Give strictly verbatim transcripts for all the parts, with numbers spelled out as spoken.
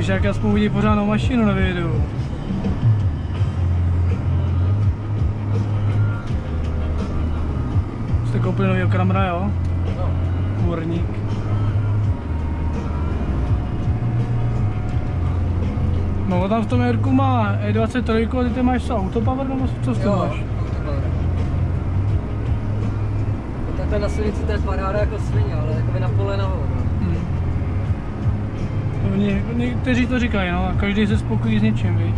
Když jak aspoň uvidí pořádnou mašinu na videu. Jste koupili novýho Kramera, jo? No. Kůrník. No tam v tom Jirku má E dvacet tři a ty ty máš co, autopower nebo co s tím máš? Takhle na silnici to je paráda jako svině, ale jakoby na pole nahoru. Hmm. Ně, někteří to říkají, no, a každý se spokojí s něčím, víš.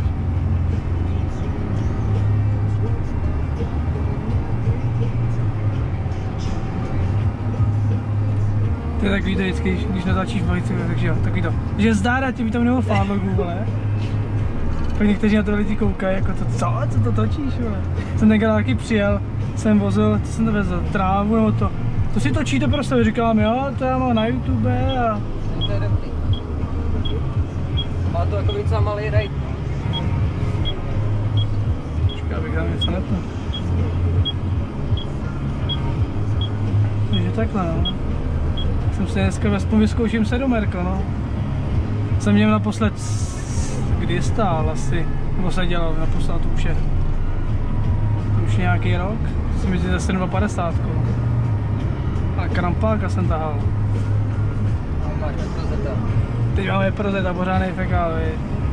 To je takový to vždycky, když natáčíš bající, takže jo, takový to. Že zdára tě by tam nebo fádlogu, vole. Pak někteří na to lidi koukají, jako to, co, co to točíš, vole. Jsem tenkrát taky přijel, jsem vozil, co jsem to vezl, trávu nebo to. To si točíte prostě, říkám, jo, to já mám na YouTube a... To je dobrý. Má to jako docela malý raid. Počkej, abych dal něco netno. Takže takhle, no. Jsem si dneska aspoň vyzkouším sedm-erko, no. Jsem měl naposled, kdy stál asi, nebo se dělal naposled, to už je. To už nějaký rok, jsem jezdil za sedm padesát. A krampáka jsem tahal. A máš Veprozeta. Teď máme Veprozeta, pořádnej fekál, víš.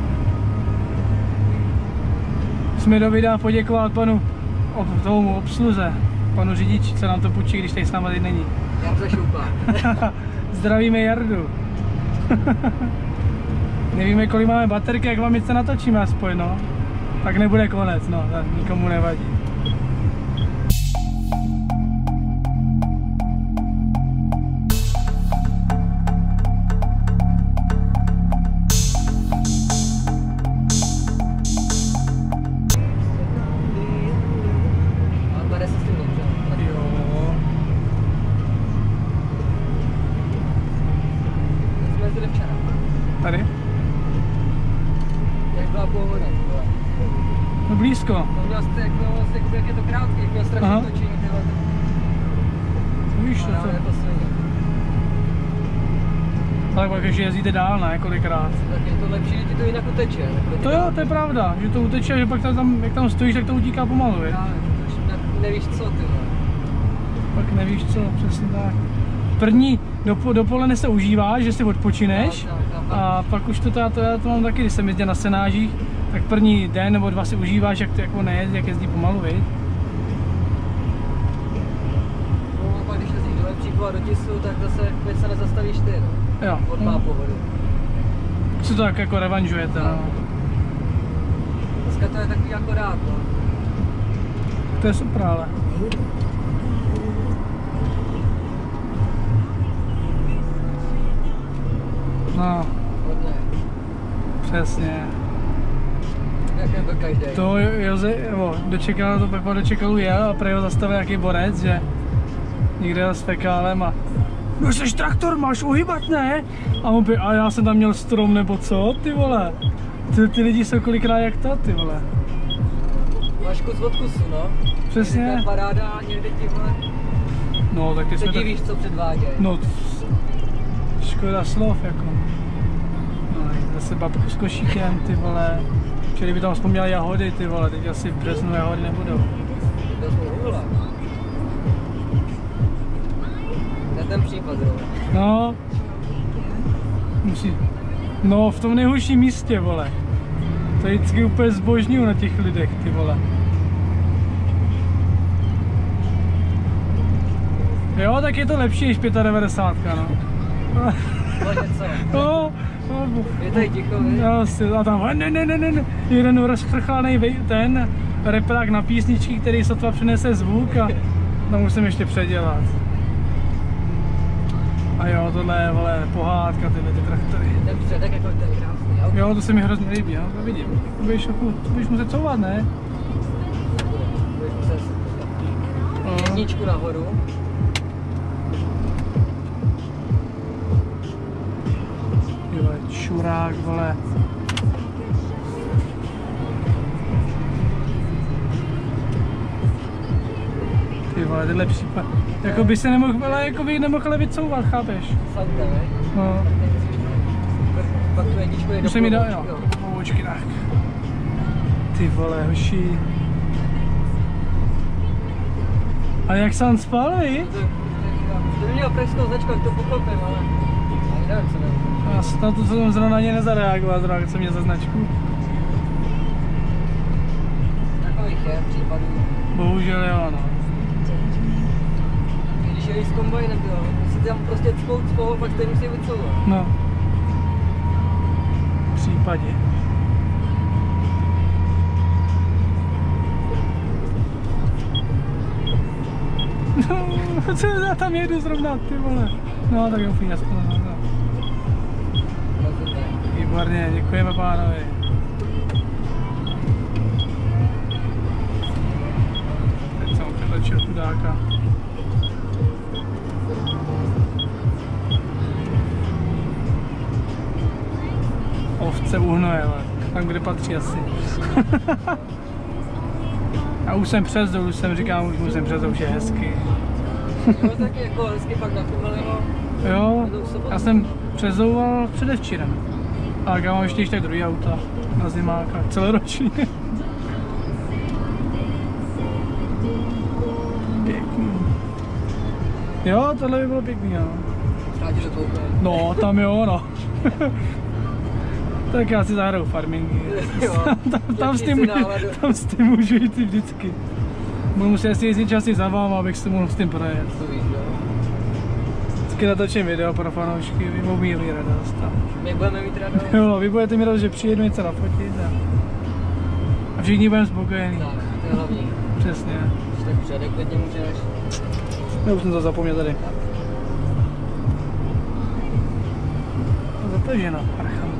Jsme do videa poděkovat panu ob, tomu obsluze, panu řidiči, co nám to půjčí, když tady s náma teď není. Jarda Šoupa. Zdravíme Jardu. Nevíme, kolik máme baterky, jak vám něco natočíme aspoň, no. Tak nebude konec, no, tak nikomu nevadí. Tady? Jak byla původně? No blízko. No měl jste, jak, no, vlastně, jak je to krátký, jak měl strašně točení, tyhle. Víš to, co? Tak pak ještě jezdíte dál, ne, kolikrát. Tak je to lepší, že ti to jinak uteče. To jo, to je pravda, že to uteče, že pak tam, jak tam stojíš, tak to utíká pomalu, víš? Ne, nevíš co, ty. Pak nevíš co, přesně tak. První do, dopoledne se užíváš, že si odpočineš, a pak už to, to, já to, já to mám taky, když jsem jezdil na senážích, tak první den nebo dva si užíváš, jak to jako nejezdí, jak jezdí pomalu, víš? No a pak když jezdíš do Lepříku a do Tisu, tak zase věc se nezastavíš ty, no. Jo. Od má pohodu. Co to tak jako revanžujete, no. Dneska to je takový akorát, no. To je super, ale. No. Hodně. Přesně. Jak je to každý. To Joze, jo, dočekal, to Pepa dočekalu jel a prej ho zastavil nějaký borec, že někde jel s fekálem a no seš traktor, máš uhybat, ne? A on by, a já jsem tam měl strom nebo co, ty vole? Ty, ty lidi jsou kolikrát jak to, ty vole? Máš kus od kusu, no. Přesně. Někde paráda a někde ti vole. No tak ty se jsme divíš, tak... co předváděj. No, škoda slov, jako. No, zase babku s košíkem, ty vole. Čili by tam aspoň měl jahody, ty vole, teď asi v březnu jahody nebudou. To jsou hula. To je ten případ, jo. No. Musí. No, v tom nejhorším místě, vole. To je vždycky úplně zbožňuju na těch lidech, ty vole. Jo, tak je to lepší než devadesát pět, no. No, no, je tady ticho, no, a tam, ne, ne, ne, ne, jeden rozchrchlaný ten reprák na písničky, který sotva přinese zvuk a tam musím ještě předělat. A jo, tohle je, vole, pohádka, tyhle ty traktory. Ten předek jako ten krásný auto. Jo, to se mi hrozně líbí, jo, to vidím. To budeš, to budeš muset couvat, ne? Budeš muset jedničku nahoru. Čurák, vole. Ty vole, tyhle případ. Jako by se nemohl, ale jako by nemohl levit couvat, chápeš? Santa, ne? No. Pak tu jedničku je do Už se mi dá, polovičky, jo, pobočky, tak. Ty vole, hoši. A jak jsem spal, víš? To, to by měl pražskou značku, jak to pochopím, ale... A nevím, co nevím. Já jsem na to, co jsem zrovna na ně nezareagoval, zrovna, co mě za značku. Takových je případů. Bohužel jo, no. Když je i s kombajnem, jo, si tam prostě cpou, cpou, pak stejně musí vycouvat. No. V případě. No, co já tam jedu zrovna, ty vole. No, tak jo, fín, aspoň, no, no. Výborně, děkujeme pánovi. Teď jsem přetočil chudáka. Ovce uhnoje, ale tam, kde patří asi. A už jsem přes dolů, už jsem říkám, už musím přes, už je hezky. Jo, tak jako hezky pak nakumililo. Jo, já jsem přezouval předevčírem. A já mám ještě ještě druhý auta na zimáka, celoroční. Pěkný. Jo, tohle by bylo pěkný, jo. Rádi, že to úplně. No, tam jo, no. Tak já si zahraju farmingy. tam, tam, s tím, můžu, tam s tím můžu jít i vždycky. Budu muset asi jezdit časy za váma, abych si mohl s tím projet. To víš, jo. Vždycky natočím video pro fanoušky, vy budou mít radost. My budeme mít radost. Jo, vy budete mít radost, že přijedu něco nafotit a, a všichni budeme spokojení. Tak, to je hlavní. Přesně. Když tak předek klidně můžeš. Já už jsem to zapomněl tady. Zatažena, parchant.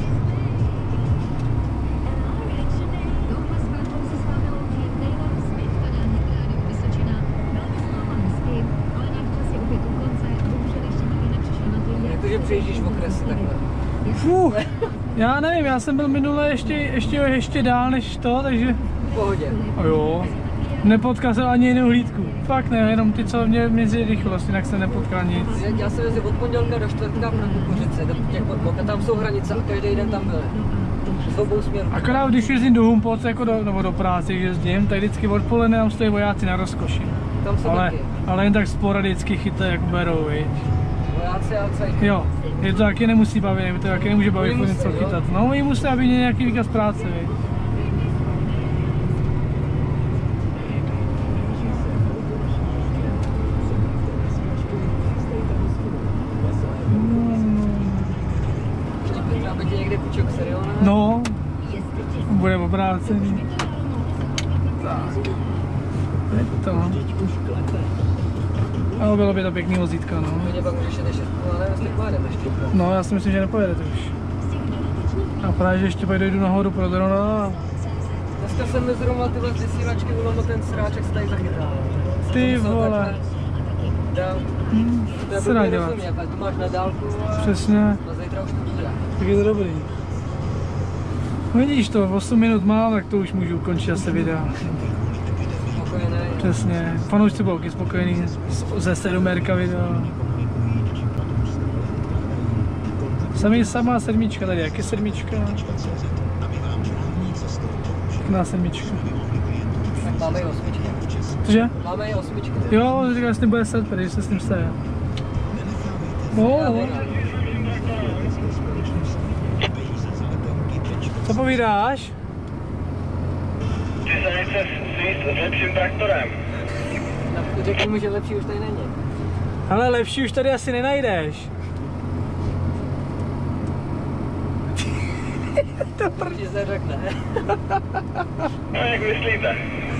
Jak to, že přejíždíš v okresy takhle? Fuh, já nevím, já jsem byl minule ještě, ještě, ještě dál než to, takže... V pohodě. A jo. Nepotkal jsem ani jinou hlídku. Fakt ne, jenom ty, co mě měří rychlost, jinak jsem nepotkal nic. Já, já jsem jezdil od pondělka do čtvrtka na Kukuřice, do těch podbok, a tam jsou hranice a každý den tam byly. Z obou směrů. Akorát když jezdím do Humpoc, jako do, nebo do práce jezdím, tak vždycky odpoledne tam stojí vojáci na rozkoši. Tam jsou Ale, taky. ale jen tak sporadicky chytají, jak berou, viď. Vojáci a cajky. Jo, je to taky nemusí bavit, to taky nemůže bavit Oni něco musí, jo. chytat. No, oni musí, aby měli nějaký výkaz práce, viď. Aby tě někde půjčil Xeriona? No, bude obrácený. Tak. To. Ale bylo by to pěkný vozítka, no. Mě pak můžeš jet ještě, no nevím, jestli pojedeme ještě. No, já si myslím, že nepojedete už. A právě, že ještě dojdu nahoru pro drona. Dneska jsem mi zrovna tyhle z vysílačky ulomil ten sráček, se tady zachytál. Ty vole. Dál. Hmm, To se dá je dělat. rozumí, pak to máš na dálku a Přesně, na zítra už to bude. tak je to dobrý. No vidíš to, osm minut mám, tak to už můžu ukončit asi videa. Spokojený. Přesně, fanoušci budou taky spokojení ze sedmérka videa. Samý samá sedmička tady, jak je sedmička? Pěkná sedmička. Tak máme i osmičky. Cože? Máme i osmičky. Jo, říkal, že s tím bude set, když se s tím staje. No, no. Co povídáš? Ty se nechceš svíst s lepším traktorem. Řekni mu, že lepší už tady není. Ale lepší už tady asi nenajdeš. To protože se řekne. No, jak myslíte?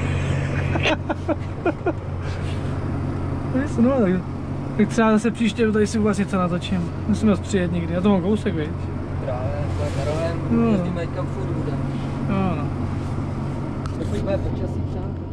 No, tak, tak třeba zase příště tady si vůbec něco natočím. Musím vás přijet někdy, já to mám kousek, viď? Právě, tak na rohem, No. jezdíme kam furt bude. Jo, no. Dokud bude počasí třeba?